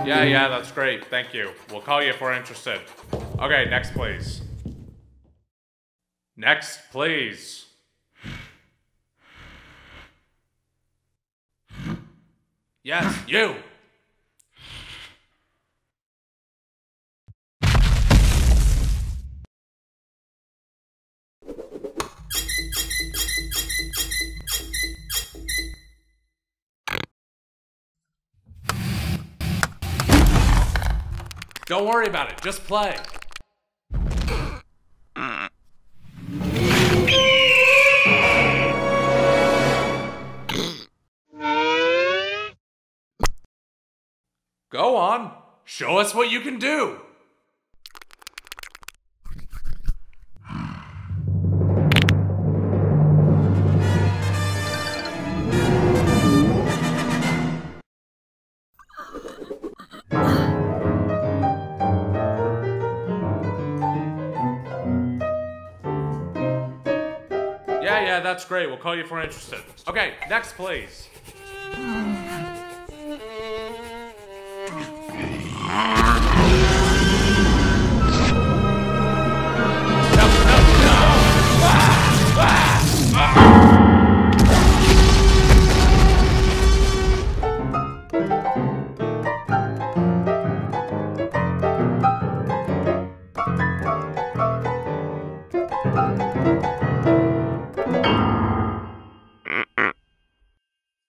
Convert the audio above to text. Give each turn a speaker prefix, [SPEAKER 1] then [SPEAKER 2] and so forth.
[SPEAKER 1] Yeah, that's great. Thank you. We'll call you if we're interested. Okay, next, please. Next, please. Yes, you. Don't worry about it, just play. Go on, show us what you can do. Yeah, that's great. We'll call you if we're interested. Okay, next, please.